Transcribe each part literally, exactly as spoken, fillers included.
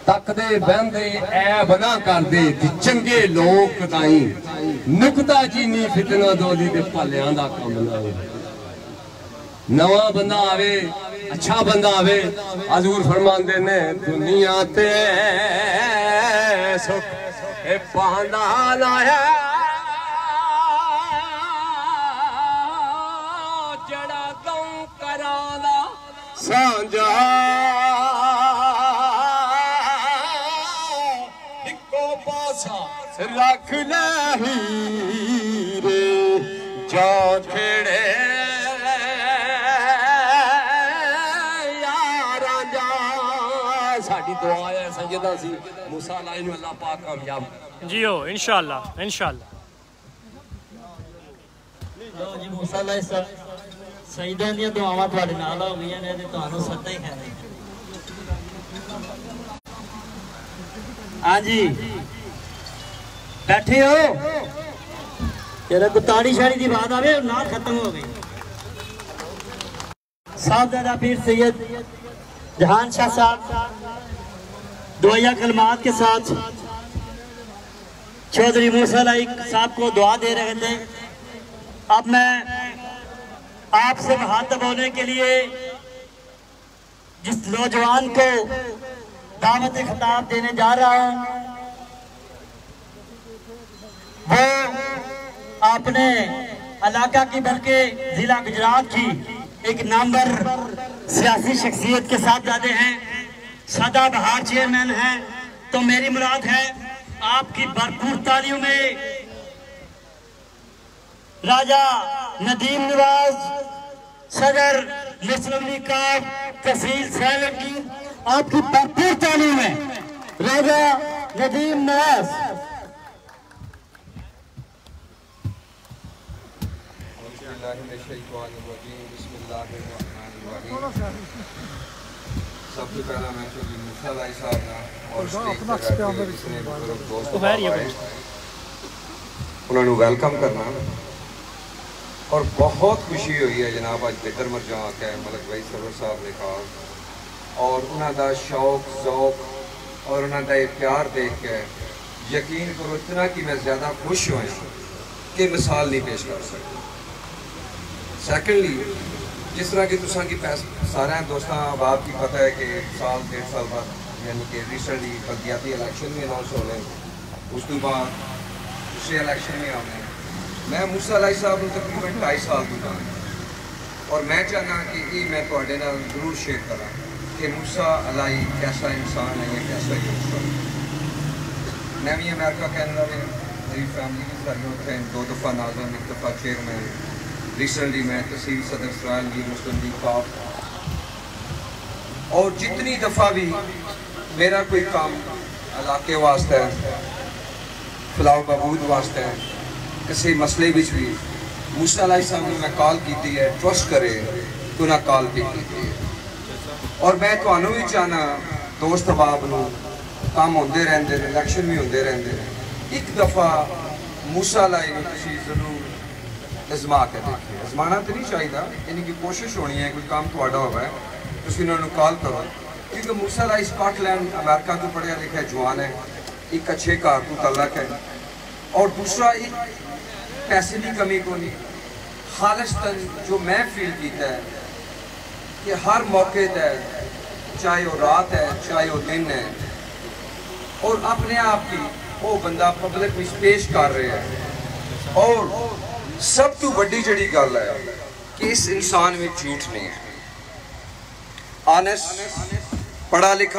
तकदे बहंदे ऐब ना करदे चंगे लोग ताई नुकता चीनी फितना दोली दे भलियां दा कम ना है। नवा बंदा आवे अच्छा बंदा आवे हजूर फरमांदे ने दुनिया ते सुख ए पांदा लाया जड़ा दौ कराला सांझा रख नहीं रे जा छेड़े यारा जा। साडी दुआ है सजदा सी मूसा अलैहि अल्लाह पाक कामयाब जी हो इंशाअल्लाह इंशाअल्लाह। लो जी मूसा अलैहि सजदा दी दुआवां तुहाडे नाल हो गईयां ने ते तुहानू सदा ही कहना। हां जी बैठे हो जरा गुताड़ी शाड़ी की बात आवे ना खत्म हो गई। साहबजादा पीर सैयद जहान शाह साहब दुआया कलमात के साथ चौधरी मूसा अलैहि साहब को दुआ दे रहे थे। अब मैं आपसे मुखातब होने के लिए जिस नौजवान को दावत खिताब देने जा रहा हूं वो अपने इलाका की बल्कि जिला गुजरात की एक नंबर सियासी शख्सियत के साथ जाते हैं। सदा बहार चेयरमैन हैं। तो मेरी मुराद है आपकी भरपूर तालियों में राजा नदीम नवाज सदर मुस्लिम लीग का तहसील सैलर की आपकी भरपूर तालियों में राजा नदीम नवाज। सबसे पहला मैं चौधरी मूसा अलैहि साहब ना और उन्होंने वेलकम करना और बहुत खुशी हुई है जनाब अज बेहतर मरजा के मलक भाई सरवर साहब ने कहा और उन्होंने शौक शौक और उन्होंने प्यार देख के यकीन करो इतना कि मैं ज़्यादा खुश हुआ कि मिसाल नहीं पेश कर सकता। सैकेंडली जिस तरह की तुसा की सारे दोस्तों अब आपकी पता है कि साल डेढ़ साल बाद यानी कि रिसेंटली बल्दियाती इलेक्शन भी अनाउंस हो रहे उस तो बाद दूसरे इलेक्शन में आने मैं मूसा अलैहि साहब को तकरीबन ढाई साल दूंगा और मैं चाहना कि ये मैं थोड़े नाल जरूर शेयर करा कि मूसा अलैहि कैसा इंसान है या कैसा इंसान। मैं भी अमेरिका कैनेडा में मेरी फैमिली भी सारी होते हैं दो दफ़ा नाज़िम एक दफ़ा चेयरमैन रिसेंटली मैं तहसील सदर इसराइल की मुस्लिम लीग का और जितनी दफ़ा भी मेरा कोई काम इलाके वास्ते फलाह बहबूद वास्ते किसी मसले भी मूसा अलैहि साहब ने मैं कॉल की है ट्रस्ट करे तो ना कॉल भी की और मैं तुहानू भी चाहना दोस्त अहबाब नूं काम होंदे रहंदे ने इलेक्शन भी होंदे रहंदे ने एक दफ़ा मूसा अलैहि नूं तुसीं जरूर आजमा के देखिए। आजमाना तो नहीं चाहिए यानी कि कोशिश होनी है कोई काम थोड़ा हुआ है तो उन्होंने कॉल करो क्योंकि मूसा अलैहि स्कॉटलैंड अमेरिका तो पढ़िया लिखा जवान है एक अच्छे घर को तल्लक है और दूसरा एक पैसे की कमी को नहीं खालिस्तान जो मैं फील किया है कि हर मौके पर चाहे वो रात है चाहे वो दिन है और अपने आप की वो बंदा पब्लिक में पेश कर रहे हैं और सब तो बड़ी जड़ी गल है कि इस इंसान में झूठ नहीं है। ऑनेस्ट पढ़ा लिखा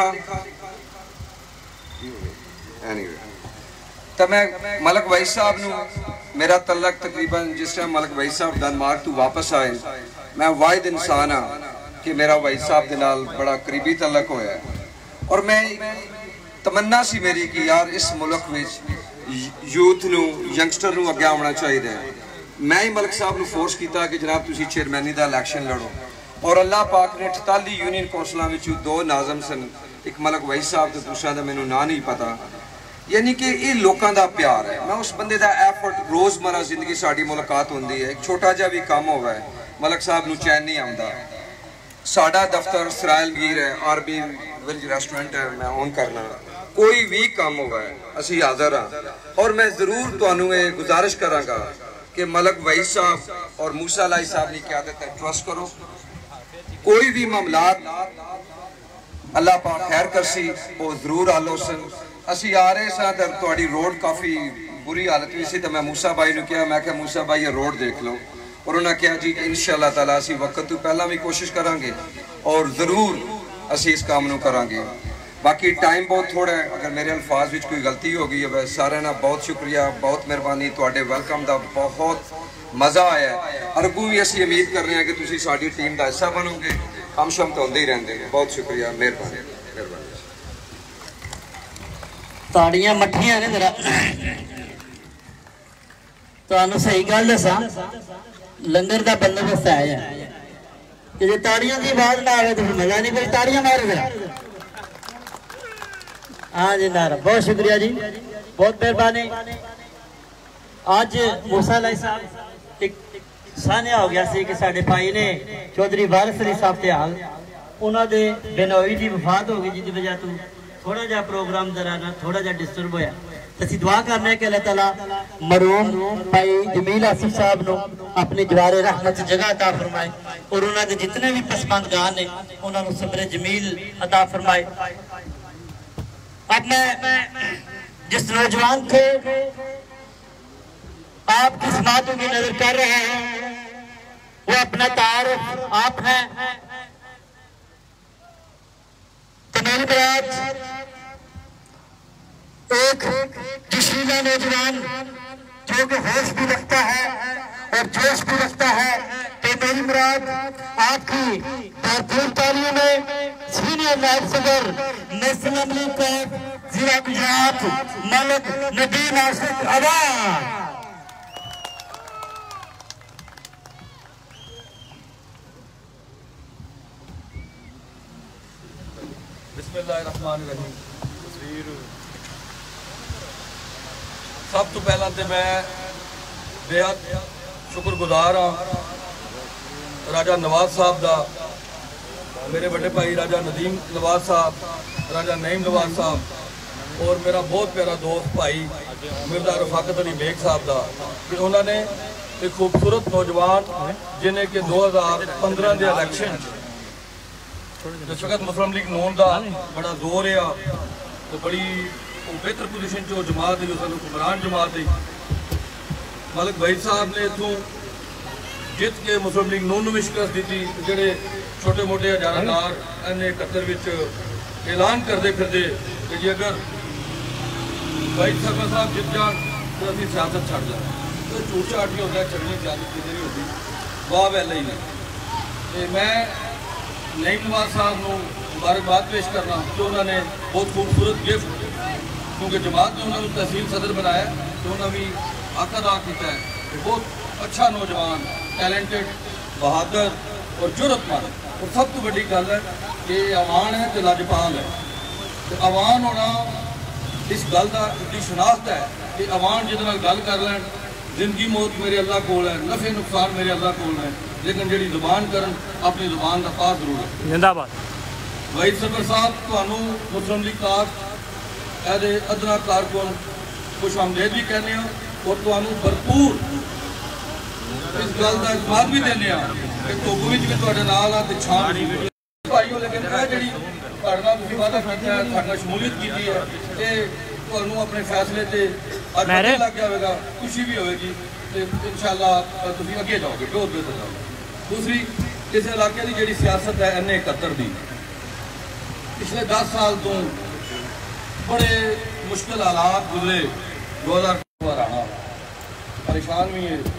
anyway, तो मैं मलक भाई साहब नू मेरा तल्लक तकरीबन जिस टाइम मलक भाई साहब डेनमार्क तो वापस आए मैं वाहिद इंसान हाँ कि मेरा भाई साहब के नाल बड़ा करीबी तल्लक होया और मैं तमन्ना सी मेरी कि यार इस मुल्क में यूथ नू यंगस्टर नू अगे आना चाहिए। मैं ही मलक साहब को फोर्स किया कि जनाब तुसी चेयरमैनी का इलेक्शन लड़ो और अल्लाह पाक ने अठताली यूनियन कौंसलों में दो नाजम सन एक मलक भाई साहब तो दूसरा का मैनू ना नहीं पता यानी कि ये लोगों का प्यार है। मैं उस बंदे का एफर्ट रोज़मर्रा जिंदगी साड़ी मुलाकात होती है एक छोटा जहा भी काम होगा मलक साहब नू चैन नहीं आता। साडा दफ्तर इसराइल मीर है आरबी विज रेस्टोरेंट है मैं ऑन करना कोई भी काम हुआ है असी हाजिर हाँ और मैं जरूर तुहानू ये गुजारिश करांगा कि मलक वहीद साहब और मूसा लाई साहब की क़यादत है ट्रस्ट करो कोई भी मामलात अल्लाह पाक खैर करसी वो जरूर हल हो सन असी आ रहे सा तुहाडी रोड काफ़ी बुरी हालत में सी तो मैं मूसा भाई ने कहा मैं क्या मूसा भाई ये रोड देख लो और उन्होंने कहा जी इंशाअल्लाह ताला असी वक्त तो पहला भी कोशिश करांगे और जरूर असी इस काम नू करांगे बाकी टाइम बहुत थोड़ा है अगर मेरे अल्फाज में कोई गलती हो गई है सारे ना बहुत शुक्रिया बहुत मेहरबानी तुहाडे वेलकम का बहुत मज़ा आया और अगू भी असी उम्मीद कर रहे हैं कि तुसी साडी टीम का हिस्सा बनोगे हम शम तो होंदे ही रहंदे हैं बहुत शुक्रिया मेहरबानी मेहरबानी ताड़ियां मठियां ने जरा तो सही गल दसा लंगर का बंदोबस्त है जो ताड़ियां की आवाज ना आए तो मजा नहीं फिर ताड़ियां मारो जरा हाँ जी नारा बहुत शुक्रिया जी बहुत मेहरबानी आज मूसा लाई साहब एक सानिया हो गया सी कि साडे भाई ने चौधरी वारिस अली साहब ते हाल उन्होंने बेनोई की वफात हो गई जिसकी वजह तो थोड़ा जा प्रोग्राम दराना थोड़ा जा डिस्टर्ब होया असीं दुआ करने के अल्लाह ताला मरूम भाई जमील आसिफ साहब नो अपने जवारे रहमत जगह अता फरमाए और उन्होंने जितने भी पसमानदगान ने उन्होंने सब्र जमील अता फरमाए। अब मैं जिस नौजवान को आप किस बातों की नजर कर रहे हैं वो अपना तारुफ आप हैं तमाम बरात एक जोशीला नौजवान जो कि होश भी रखता है और जोश भी रखता है तो मेरी मुराद आपकी भरपूर तालियों में सीनियर नायब सदर नेशनल लीग का जिला गुजरात मलक नदीम आसिफ अवान बिस्मिल्लाहिर्रहमानिर्रहीम। सब तो पहला तो मैं बेहद शुक्रगुजार हाँ राजा नवाज साहब का मेरे बड़े भाई राजा नदीम नवाज साहब राजा नईम नवाज साहब और मेरा बहुत प्यारा दोस्त भाई मिर्जा रफाकत अली बेग साहब का कि उन्होंने एक खूबसूरत नौजवान जिन्हें कि दो हज़ार पंद्रह के इलेक्शन जिस वक्त मुस्लिम लीग नून का बड़ा जोर है तो बड़ी बेहतर पोजीशन चो जमात है हुक्मरान जमात है मलिक वहीद साहब ने इतों जित के मुस्लिम लीग नून में शिकस्त दी जोड़े छोटे मोटे हजारादार इन्हें कतर ऐलान करते फिरते कि जी अगर वहीद सरवर साहब जित जान तो अभी सियासत छड़ जाए तो झूठ झाट भी होता है छड़नी सियासत किसी नहीं होती वाह वैला ही नहीं मैं नईम नवाज साहब को मुबारकबाद पेश करना कि उन्होंने बहुत खूबसूरत गिफ्ट क्योंकि जमात ने उन्होंने तहसील सदर बनाया तो उन्होंने भी हक अदा किया है कि बहुत अच्छा नौजवान टैलेंटेड बहादुर और जुरतमंद और सब तो बड़ी गल है कि अवान है तो लाजपाल है तो अवान होना इस गल का इसकी शनाख्त है कि अवान जिद गल कर लैन जिंदगी मौत मेरे अल्लाह कोल है नफे नुकसान मेरे अल्लाह कोल है लेकिन जी जुबान कर अपनी जुबान का पास जरूर है। जिंदाबाद। वहीद सरवर साहब तो मुस्लिम लीग कार ए अदना कारकुन खुश आमदेद भी कहने और तो भरपूर इस गल का इस्तेमाल भी देने कि धुप भी थोड़े नाल आ छान भाईओ लेकिन जी वादा किया शमूलियत की है तो अपने फैसले से लग जाएगा खुशी भी होगी तो इंशाअल्लाह तुम अगे जाओगे बहुत बेहतर जाओगे। दूसरी इस इलाके की जी सियासत है एन इकहत्तर की पिछले दस साल तो बड़े मुश्किल हालात गुजरे दो हज़ार आना परेशान भी है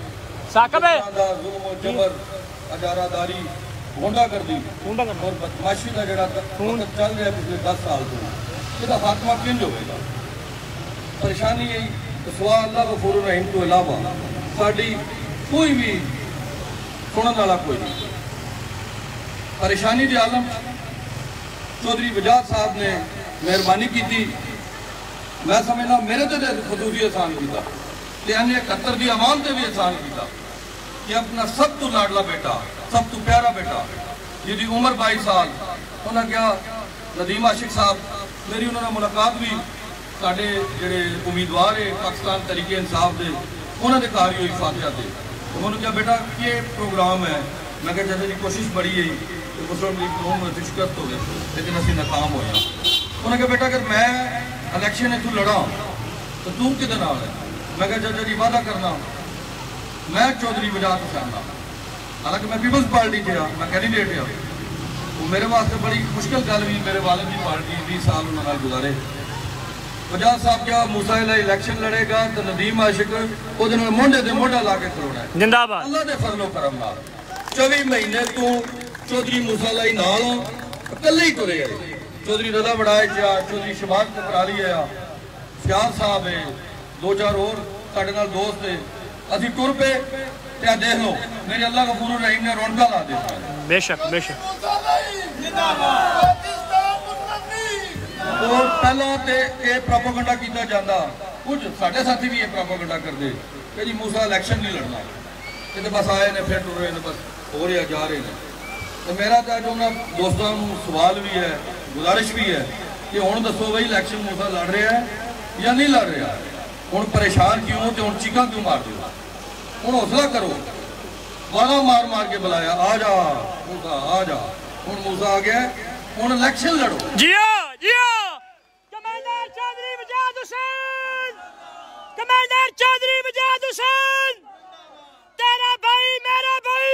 जबर अजारादारी गुंडागर्दी और बदमाशी का जोड़ा चल रहा पिछले दस साल तो इसका खात्मा किंज होगा परेशानी यही तो सवा अल्लाह गफूर रहीम तो इलावा साड़ी कोई भी सुनने वाला कोई नहीं परेशानी के आलम चौधरी बजाज साहब ने मेहरबानी की थी मैं समझना मेरे तो खसूसी एहसान किया इकहत्तर की आवाम से भी एहसान किया कि अपना सब तो लाडला बेटा सब तो प्यारा बेटा जिसकी उम्र बाईस साल उन्हें कहा नदीम आशिक साहब मेरी उन्होंने मुलाकात भी साढ़े जोड़े उम्मीदवार है पाकिस्तान तरीके इंसाफ के उन्होंने घर ही हुई फातिहा से। तो मैंने कहा बेटा ये प्रोग्राम है, मैं क्या चाचा जी कोशिश बड़ी है तो मुस्लिम लीग कौम में शिकस्त हो गए लेकिन असं नाकाम हो। उन्होंने कहा बेटा अगर मैं इलेक्शन इतों लड़ा तो तू कि है? मैं क्या चाचा जी वादा करना मैं चौधरी वजात हुसैन का, हालांकि मैं पीपल्स पार्टी से हाँ, मैं कैंडीडेट हाँ। तो मेरे वास्ते बड़ी मुश्किल गल भी, मेरे वालिद की पार्टी बीस साल उन्होंने गुजारे। वजात साहब क्या मूसा इलेक्शन लड़ेगा तो नदीम आशिक वो मोढे से मोढा ला के खलोना है जिंदाबाद अल्लाह के फजलो करम नाल। चौबी महीने तू चौधरी मूसा लाई नाल कल्ले ही तुरे है। चौधरी रजा बड़ाए जा, चौधरी शबाज कपराली है, सियाल साहब है, दो चार और साढ़े नाल दोस्त है। असी टुर पे क्या देख लो मेरे अल्लाह गफूर रहीम ने रौनका ला दिया। बेशक बेशक और पहला तो ये प्रोपोगंडा किया जाता, कुछ साढ़े साथी भी ये प्रोपोगंडा करते कि जी मूसा इलेक्शन नहीं लड़ना, ये तो बस आए ने फिर टुर रहे हैं, बस हो रहे जा रहे हैं। तो मेरा तो जो ना दोस्तों सवाल भी है, गुजारिश भी है कि हुण दसो बई इलेक्शन मूसा लड़ रहा है या नहीं लड़ रहा, हुण परेशान क्यों तो हुण चीखा क्यों मार दो, हुण हौसला करो। वाला मार मार के बुलाया आ जा मूसा आ जा, हुण मूसा आ गया, हुण इलेक्शन लड़ो। जियो जियो कमांडर चौधरी वजात हुसैन, कमांडर चौधरी वजात हुसैन, तेरा भाई मेरा भाई।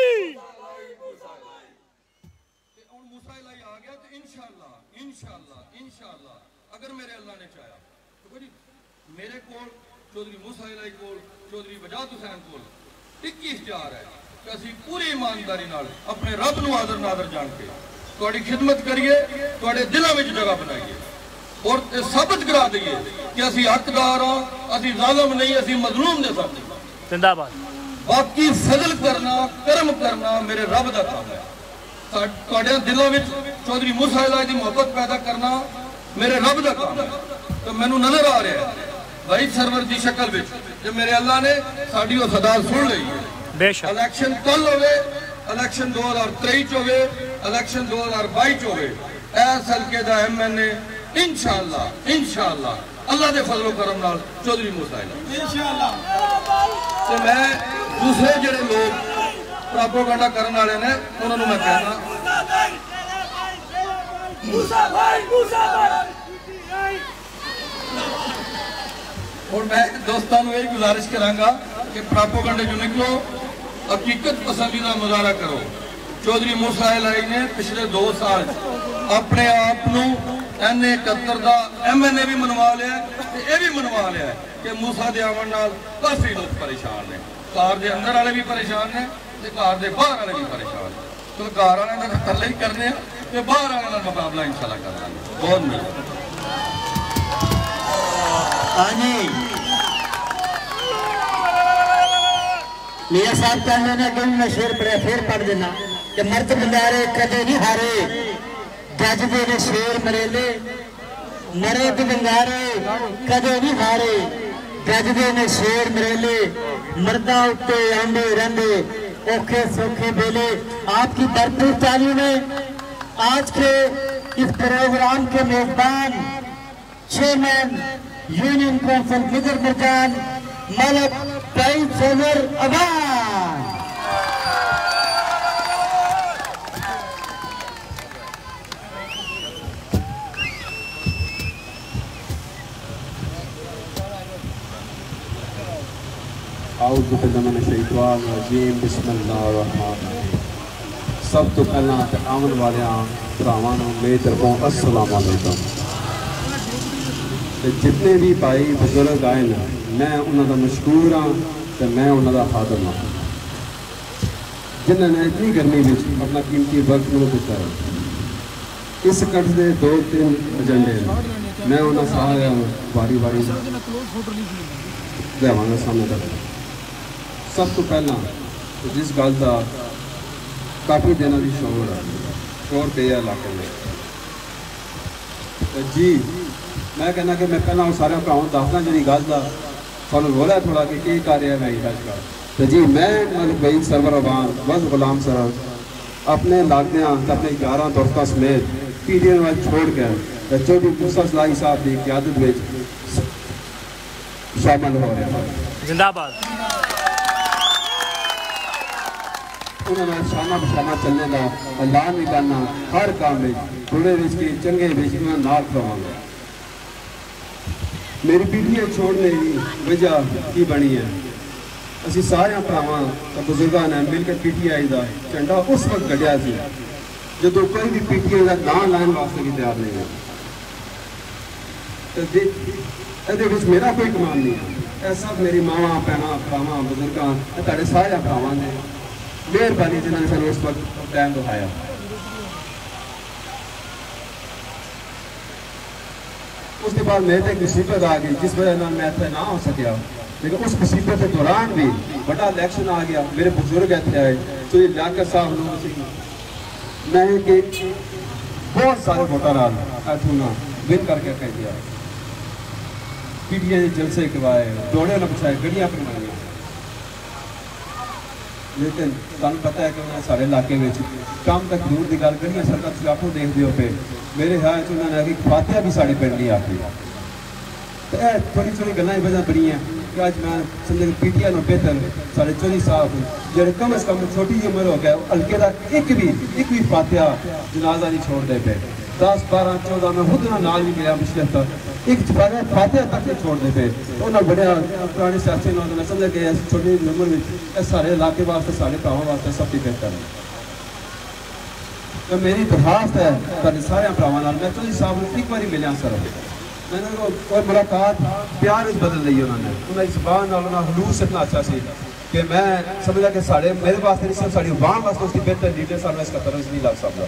मूसा इलाही आ गया तो इंशाअल्लाह इंशाअल्लाह इंशाअल्लाह अगर मेरे अल्लाह ने चाहा तो जी मेरे को चौधरी मूसा इलाही को चौधरी वजात हुसैन को इक्कीस हजार है कि असी पूरी ईमानदारी नाल अपने रब नूं आदर नादर जान के तुहाडी खिदमत करिए, तुहाडे दिलों में जगह बनाइए और साबित करा दईए कि असी हकदार हाँ, असी जालिम नहीं, असी मजलूम दे साथ नहीं। जिंदाबाद। बाकी फजल करना कर्म करना मेरे रब का काम है। तुहाडे दिलों में चौधरी मूसा इलाही की मोहब्बत पैदा करना मेरे रब का काम है। तो मैनू नजर आ रहा है भाई सरवर की शक्ल में जो मेरे अल्लाह ने साड़ी वो सदा सुन ली है। बेशक इलेक्शन कल होवे, इलेक्शन दो हजार तेईस होवे, इलेक्शन दो हजार बाईस होवे, इस हल्के का एम एन ए इंशाअल्लाह इंशाअल्लाह अल्लाह के फजलो करम नाल चौधरी मूसा इलाही इंशाअल्लाह। तो मैं दूसरे जेडे लोग प्रोपोगंडा करने वाले ने उन्होंने मैं कहना और मैं दोस्तों को यही गुजारिश करांगा कि प्रोपोगंडे जो निकलो हकीकत पसंदी का मुजाहरा करो। चौधरी मूसा इलाही ने पिछले दो साल अपने आप एन इकहत्तर का एम एन ए भी मनवा लिया, ये भी मनवा लिया कि मूसा के आवन नाल काफी लोग परेशान ने, घर के अंदर वाले भी परेशान ने, घर के बाहर वाले भी परेशान है। तो घर वाले का थले ही करने तो बाहर वाले का मुकाबला इंशाल्लाह कर लेंगे। बहुत मिलता मियाँ साहब कहने ने कि मैं शेर पढ़े फिर पढ़ देना कि मर्द बंदारे कदे नहीं हारे, गजदे ने शेर मरेले, मर्द बंदारे कदे नहीं हारे, गजदे ने शेर मरेले, मर्दा उत्ते आंदे रहंदे औखे सौखे बेले। आपकी भरपूर तालीम में आज के इस प्रोग्राम के मेजबान chairman union council Bidar Mirjan Malik कई सोनर अवान। आउज़ु बिल्लाहि मिनश शैतानिर रजीम बिस्मिल्लाहिर रहमानिर रहीम। सब तो पहला आवन वाले भरावां नूं मेरी तरफों अस्सलाम वालेकुम। जितने भी भाई बुजुर्ग आए ना मैं उन्होंने मशहूर हाँ तो मैं उन्होंने हादर हाँ जिन्होंने इतनी गर्मी में अपना कीमती वक्त में दिता है। इस कट के दो तीन एजेंडे मैं उन्होंने सारे बारी बारी लियावांगा सामने तक। सब तो पहला जिस गल का काफ़ी दिनों की शोर है, शोर पे इलाके में जी मैं कहना कि मैं पहला सारे भरावां दसदा जी गल का थानू बोला थोड़ा कि की कर रहा मैं अजकल। तो जी मैं मलिक भाई सरवर अवान बस गुलाम सर अपने लागदियाँ अपने यारां दोस्तों समेत पीढ़ियों में छोड़ कर चौधरी मूसा सलाही साहब की क़यादत में शामिल हो रहे हैं। जिंदाबाद। उन्होंने शाना बशाना चलने का ऐलान भी करना, हर काम में बुरे विच के चंगे विच नाल खड़ोवांगा। मेरी पीढ़ियां छोड़ने की वजह की बनी है, असी सारे भरावां बुजुर्गों ने मिलकर पी टी आई का झंडा उस वक्त गढ़िया सी जो कोई भी पी टी आई का नाम लाने वास्ते भी तैयार नहीं है। मेरा कोई कमाल नहीं है, यह सब मेरी मावा भैन भरावां बुजुर्गों तेरे सारे भरावां ने मेहरबानी जिन्होंने सू उस वक्त टाइम दिखाया। उसके बाद मेरे तक मुसीबत आ गई जिस वजह मैं इतना ना हो सकिया, लेकिन उस मुसीबत के दौरान भी बड़ा इलेक्शन आ गया, मेरे बुजुर्ग इतने आए तो ये लियाकत साहब मैं कि बहुत सारे वोटर इतों ना विन करके कह दिया, पीढ़ियां जलसे करवाए, दौड़े न बचाए, गड्डियां बनवाई। लेकिन तुम पता है कि उन्होंने सारे इलाके में कम तक दूर की गल करिए, सड़क तुम आपको देखते हो पे मेरे ख्याल से उन्होंने आखिर फातिहा भी साढ़े पिंड नहीं आखी। तो यह थोड़ी थोड़ी गल्लां वजह बनी है कि अज मैं समझे पी टी आई को बेहतर साढ़े चौधरी साहब जो कम अज कम छोटी उम्र हो गया हल्के का एक भी एक भी फातिहा जनाजा नहीं छोड़ते पे, दस बारह चौदह में खुद नाल भी मिला मुश्किल तक एक फातिहा तक नहीं छोड़ते पे। तो उन्होंने बड़े पुराने सियासी मैं समझा कि छोटी उम्र में सारे इलाके वास्ते सारे भरावां वास्ते सब कुछ बेहतर है। तो मेरी दरखास्त है तेरे सारे भरावां नाल, मैं चौधरी साहब को एक बार मिलिया सर, मैंने और मुलाकात प्यार बदल ली उन्होंने, उन्हें जबान हलूस इतना अच्छा सी कि मैं समझा कि साढ़े मेरे वास्ते नहीं सिर्फ साड़ी अवाम वास्ते उसकी बेहतर लीडर साहब इसका तरस नहीं लग सकता।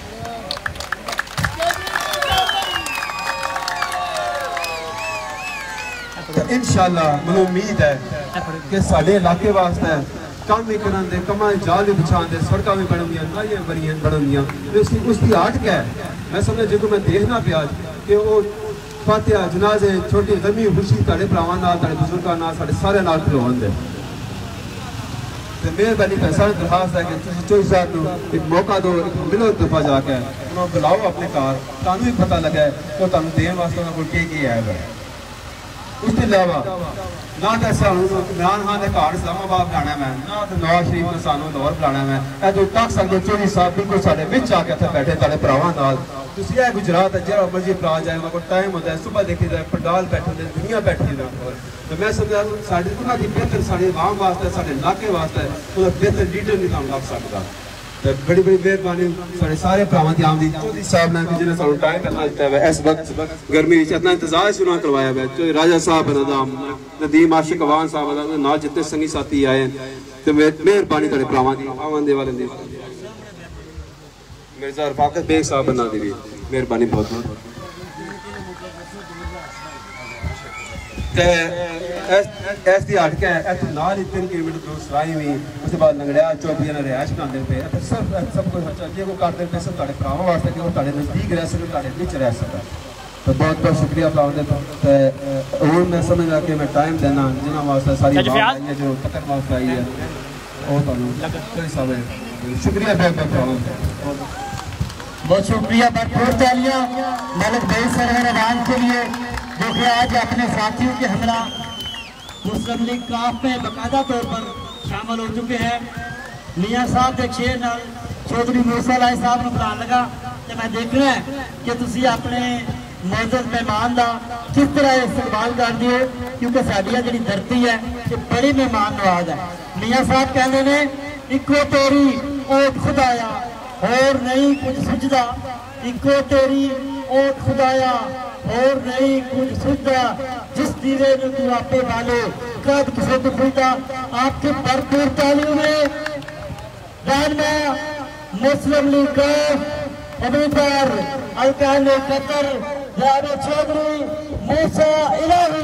तो इंशाअल्लाह मुझे उम्मीद है कि साढ़े इलाके वास्ते काम भी कराते, कमा जाल भी बिछाते, सड़क भी बनदियां, नालियां बनियां बनदियां, उसकी उसकी आटक है। मैं समझा जो मैं देखना पिया कि वो फातिहा जनाजे छोटी गमी खुशी तेरे भरावां नाल तेरे बुजुर्गों नाल साढ़े सारे नाल खलोन दे। मेहरबानी कर सारी दरखास्त है कि चौधरी साहब को एक मौका दो, एक मिलो दफा जाके उन्होंने बुलाओ अपने घर, तुहानू भी पता लगे तो तुहानू देने वास्ते उन्होंने कोल की है। उसके अलावा ना तो इमरान खान के घर इस्लामाबाद बुलाना मैं, ना तो नवाज शरीफ ने सानू लाहौर बुलाना मैं, ए जो तक सकते चौधरी साहब बिल्कुल साढ़े विच आके इत्थे बैठे तेरे भरावां नाल। तुसीं ए गुजरात है जो मर्जी भरा जाए, उन्होंने को टाइम होता है, सुबह देखी जाए पंडाल बैठे होते, दुनिया बैठी है। तो मैं समझा साढ़े उन्होंने बेहतर साढ़े आवाम वास्ते साढ़े इलाके वास्ते उन्हें बेहतर लीडर नहीं तुम लग सकता। तो बड़ी बड़ी मेहरबानी साढ़े सारे भरावां दी आमदी। चौधरी साहब ने जिन्हें सानू टाइम करना दिता है, इस वक्त गर्मी इतना इंतजार से उन्होंने करवाया है। चौधरी राजा साहब नदीम आशिक अवान साहब नाल जितने संगी साथी आए, तो मेहरबानी तेरे भरावां दी आवन दे वाले दी मिर्जा रफाकत बेग साहब बना दी भी मेहरबानी बहुत बहुत। ऐसी अटक है इतने नाल ही तीन किलोमीटर दूर सराई हुई, उसके बाद लंगड़िया चौधरी ने रिहायश बनाते पे सब सब कुछ जो को करते पे सब तेरे भरावां वास्ते कि वो तेरे नज़दीक रह सके, तेरे बीच रह सके। तो बहुत बहुत शुक्रिया भरावां दे। हूँ मैं समझा कि मैं टाइम देना जिन्होंने वास्ते सारी बात आई है जो तक वास्ते आई है वो तुहानू शुक्रिया बहुत बहुत शुक्रिया। भरपूर तालियां मलिक भाई सरवर अवान के लिए जो कि आज अपने साथियों के हमरा मुस्लिम लीग काफ में बाकायदा तौर पर शामिल हो चुके हैं। मियाँ साहब के शेर नाल चौधरी मूसा लाई साहब को बुलाने लगा तो मैं देखना है कि तुसी अपने मौजूद मेहमान का किस तरह इस्तेमाल कर दिए, क्योंकि साड़ी जी धरती है ये बड़ी मेहमान नवाज है। मियाँ साहब कहते हैं इको तेरी ओट खुदाया और नहीं कुछ सुझदा, इको तेरी ओट खुदाया और नहीं कुछ सुझदा, जिस दीवे ने तू आपे वाले कद किसे तो खुदा। आपके भरपूर तालियों में रहनमा मुस्लिम लीग उम्मीदवार अलकान कतर जावेद चौधरी मूसा इलाही।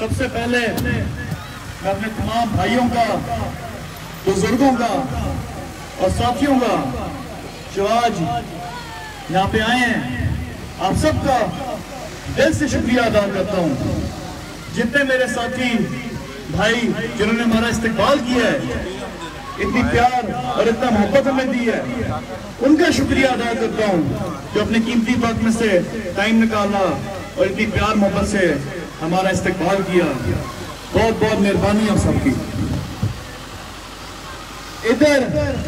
सबसे पहले मैं अपने तमाम भाइयों का, बुजुर्गों का और साथियों का जो आज यहाँ पे आए हैं, आप सबका दिल से शुक्रिया अदा करता हूँ। जितने मेरे साथी भाई जिन्होंने हमारा इस्तकबाल किया है, इतनी प्यार और इतना मोहब्बत हमें दी है, उनका शुक्रिया अदा करता हूँ जो अपने कीमती वक्त में से टाइम निकाला और इतनी प्यार मोहब्बत से हमारा इस्तकबाल किया। बहुत बहुत मेहरबानी आप सबकी। इधर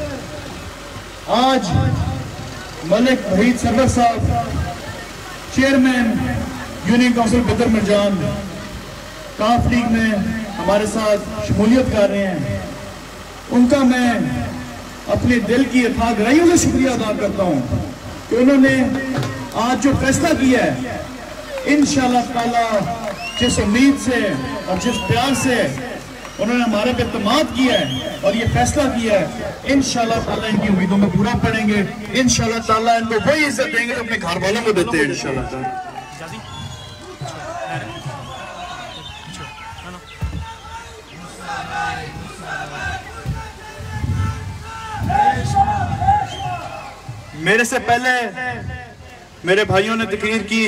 आज मलिक वहीद सरवर साहब, chairman union council Badar Mirjan, काफ लीग में हमारे साथ शमूलियत कर रहे हैं, उनका मैं अपने दिल की अथाह गहराइयों से शुक्रिया अदा करता हूँ कि उन्होंने आज जो फैसला किया है, इंशाअल्लाह ताला जिस उम्मीद से और जिस प्यार से उन्होंने हमारे पे एतमाद किया है और ये फैसला किया है, इंशाअल्लाह ताला इनकी उम्मीदों में पूरा पड़ेंगे। इंशाअल्लाह ताला इनको वही इज्जत देंगे जो अपने घर वालों को देते हैं इंशाअल्लाह ताला। मेरे से पहले मेरे भाइयों ने तकरीर की,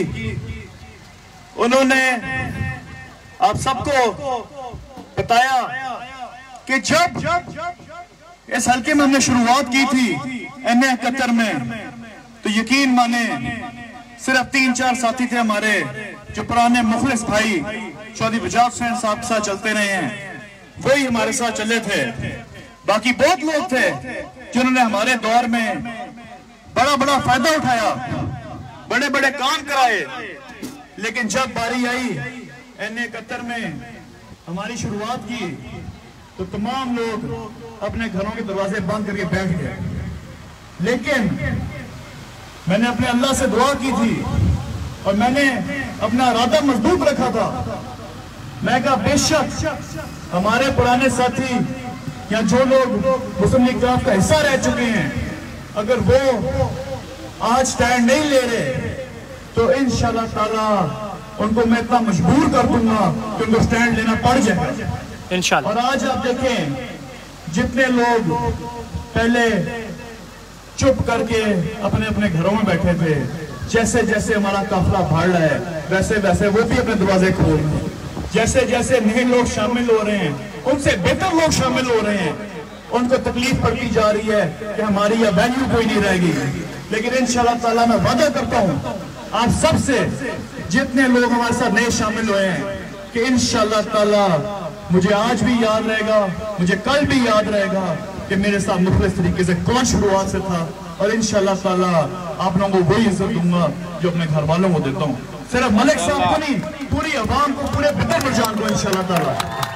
उन्होंने आप सबको बताया कि जब इस हल्के में हमने शुरुआत की थी एन ए इकहत्तर में, तो यकीन माने सिर्फ तीन चार साथी थे हमारे जो पुराने मुखलिस भाई चौधरी बजाज हुसैन साहब के साथ चलते रहे हैं, वही हमारे साथ चले थे। बाकी बहुत लोग थे जिन्होंने हमारे दौर में बड़ा बड़ा फायदा उठाया, बड़े बड़े काम कराए, लेकिन जब बारी आई एन ए इकहत्तर में हमारी शुरुआत की तो तमाम लोग अपने घरों के दरवाजे बंद करके बैठ गए। लेकिन मैंने अपने अल्लाह से दुआ की थी और मैंने अपना इरादा मजबूत रखा था। मैं कहा बेशक हमारे पुराने साथी या जो लोग मुस्लिम लीग का हिस्सा रह चुके हैं, अगर वो आज स्टैंड नहीं ले रहे तो इंशाअल्लाह ताला उनको मैं इतना मजबूर कर दूंगा कि उनको स्टैंड लेना पड़ जाएगा इंशाअल्लाह। और आज आप देखें, जितने लोग पहले चुप करके अपने अपने घरों में बैठे थे, जैसे जैसे हमारा काफिला बढ़ रहा है वैसे वैसे वो भी अपने दरवाजे खोल रहे हैं। जैसे जैसे नए लोग शामिल हो रहे हैं, उनसे बेहतर लोग शामिल हो रहे हैं, उनको तकलीफ पड़ती जा रही है कि हमारी यह वैल्यू कोई नहीं रहेगी। लेकिन इंशाअल्लाह ताला मैं वादा करता हूँ आप सबसे, जितने लोग हमारे साथ नए शामिल हुए हैं, कि इंशाअल्लाह ताला मुझे आज भी याद रहेगा, मुझे कल भी याद रहेगा कि मेरे साथ मुख्तलिफ तरीके से कौन शुरुआत से था, और इंशाअल्लाह ताला आप लोगों को वही इज्जत दूंगा जो अपने घर वालों को देता हूँ। सिर्फ मलिक साहब को नहीं, पूरी अवाम को, पूरे बदर मिर्जान को इंशाअल्लाह ताला।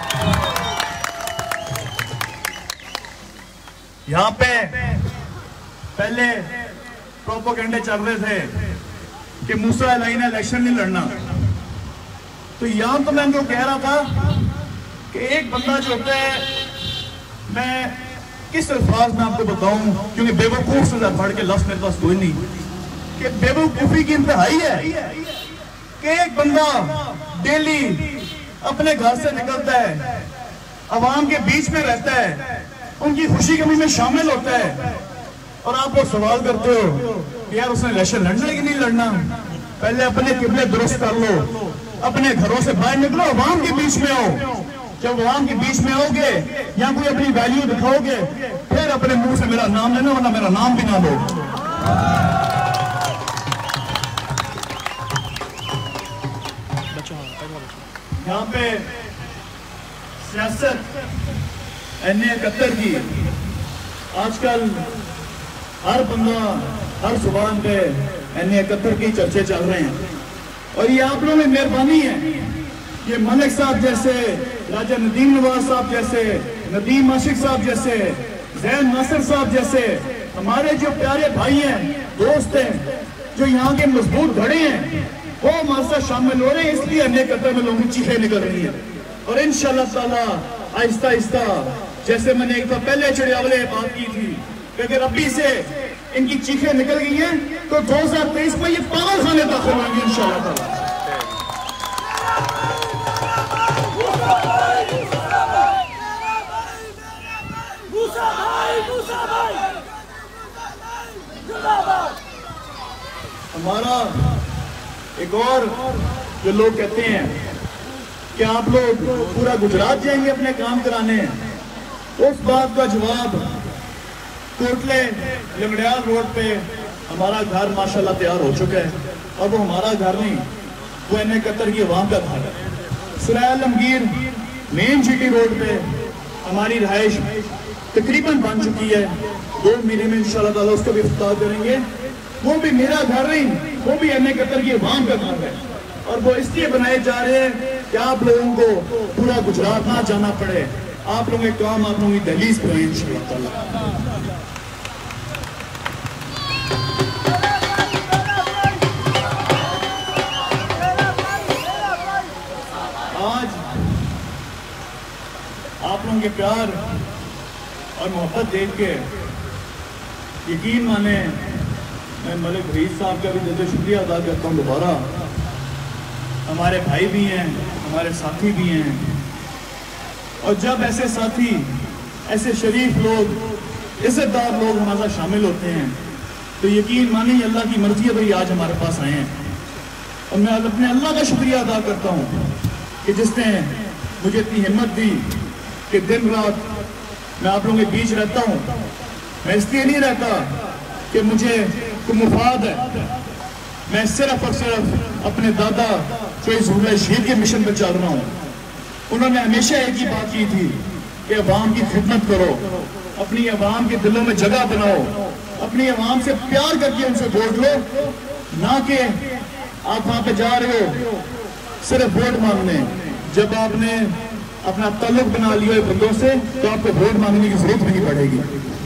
यहाँ पे पहले प्रोपोगेंडे चल रहे थे कि मूसा अलाई ने इलेक्शन नहीं लड़ना, तो यहाँ तो मैं उनको कह रहा था कि एक बंदा जो होता है, मैं किस अल्फाज में आपको बताऊं, क्योंकि बेवकूफ से बढ़ के लफ्ज मेरे पास कोई नहीं, कि बेवकूफी की इंतहाई है कि एक बंदा डेली अपने घर से निकलता है, अवाम के बीच में रहता है, उनकी खुशी गमी में शामिल होता है, और आप लोग सवाल करते हो कि यार उसने इलेक्शन लड़ना है कि नहीं लड़ना। पहले अपने किबले दुरुस्त कर लो, अपने घरों से बाहर निकलो, अवाम के बीच में आओ। जब अवाम के बीच में आओगे या कोई अपनी वैल्यू दिखाओगे, फिर अपने मुंह से मेरा नाम लेना, वरना मेरा नाम भी ना लो। यहाँ पे सियासत एन ए इकहत्तर की आजकल हर बंदा हर जुबान पे एन ए इकहत्तर की चर्चे चल रहे हैं, और ये आप लोगों की मेहरबानी है। ये मलिक साहब जैसे, राजा नदीम नवाज साहब जैसे, नदीम आशिक साहब जैसे, जैन नासिर साहब जैसे हमारे जो प्यारे भाई हैं, दोस्त हैं, जो यहाँ के मजबूत घड़े हैं, वो हमारे साथ शामिल हो रहे हैं। इसलिए एन ए इकहत्तर में लोगों की चीखें निकल रही है, और इंशाअल्लाह ताला आहिस्ता आहिस्ता, जैसे मैंने एक बार पहले चिड़ियावले बात की थी कि अगर अभी से इनकी चीखें निकल गई हैं तो दो हजार तेईस में ये पागल खाने दाखिल होंगे इंशाअल्लाह ताला। हमारा एक और जो लोग कहते हैं कि आप लोग पूरा गुजरात जाएंगे अपने काम कराने, उस बात का जवाब कोटले लंगड़ियाल रोड पे हमारा घर माशाल्लाह तैयार हो चुका है। और वो हमारा घर नहीं, वो एन कतर की अवाम का घर है। Sarai Alamgir main city road पे हमारी रहाइश तकरीबन बन चुकी है। दो महीने में इंशाल्लाह ताला उसको भी इफ्तार करेंगे। वो भी मेरा घर नहीं, वो भी एन कतर की अवाम का घर है। और वो इसलिए बनाए जा रहे हैं कि आप लोगों को पूरा गुजरात ना जाना पड़े। आप लोगों के काम आप लोगों की दहलीज पे इंशाल्लाह ताला। आज आप लोगों के प्यार और मोहब्बत देख के यकीन माने मैं मलिक भईद साहब का भी दिल से शुक्रिया अदा करता हूँ। दोबारा हमारे भाई भी हैं, हमारे साथी भी हैं। और जब ऐसे साथी, ऐसे शरीफ लोग, इज्जतदार लोग हमारे साथ शामिल होते हैं तो यकीन माने अल्लाह की मर्जी है भाई आज हमारे पास आए हैं। और मैं अपने अल्लाह का शुक्रिया अदा करता हूँ कि जिसने मुझे इतनी हिम्मत दी कि दिन रात मैं आप लोगों के बीच रहता हूँ। मैं इसलिए नहीं रहता कि मुझे कोई मुफाद है, मैं सिर्फ और सिर्फ अपने दादा फैज़ुल्लाह शहीद के मिशन पर चल रहा हूँ। उन्होंने हमेशा एक ही बात की थी कि अवाम की खिदमत करो, अपनी अवाम के दिलों में जगह बनाओ, अपनी अवाम से प्यार करके उनसे वोट लो, ना कि आप वहां पे जा रहे हो सिर्फ वोट मांगने। जब आपने अपना ताल्लुक बना लिया है बंदों से तो आपको वोट मांगने की जरूरत नहीं पड़ेगी।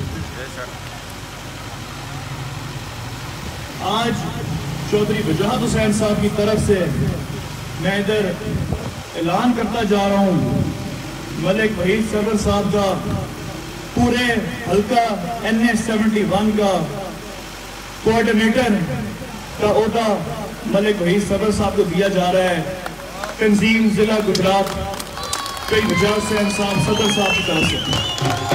आज चौधरी वजाहत हुसैन साहब की तरफ से मैं इधर ऐलान करता जा रहा हूँ, मलिक वहीद सरवर साहब का पूरे हल्का एन ए सेवेंटी वन का कोऑर्डिनेटर का ओहदा मलिक वहीद सरवर साहब को दिया जा रहा है। तंजीम जिला गुजरात कई वजाहत हुसैन साहब सदर साहब की तरफ से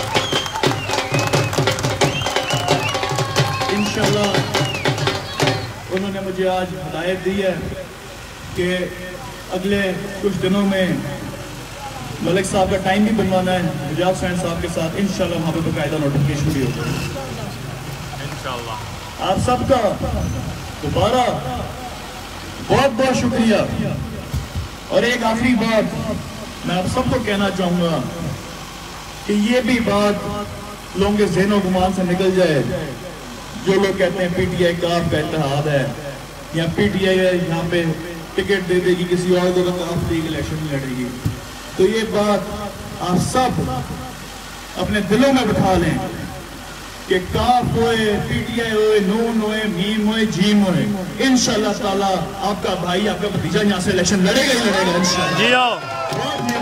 इंशाल्लाह उन्होंने मुझे आज हिदायत दी है कि अगले कुछ दिनों में मलिक साहब का टाइम भी बनवाना है वजाहत हुसैन साहब के साथ। इंशाल्लाह वहाँ पर बाकायदा नोटिफिकेशन भी होगा इंशाल्लाह। आप सबका दोबारा बहुत बहुत शुक्रिया। और एक आखिरी बात मैं आप सबको कहना चाहूंगा कि ये भी बात लोगों के ज़हन गुमान से निकल जाए। जो लोग कहते हैं पीटीआई काफ का इत्तेहाद है या पीटीआई यहाँ पे टिकट दे देगी किसी और को तो काफ लीग इलेक्शन में लड़ेगी, तो ये बात आप सब अपने दिलों में बिठा लें कि काफ होए, पीटीआई होए, नून होए, मीम होए, जीम होए, इंशाल्लाह ताला आपका भाई, आपका भतीजा यहाँ से इलेक्शन लड़ेगा ही लड़ेगा इंशाल्लाह।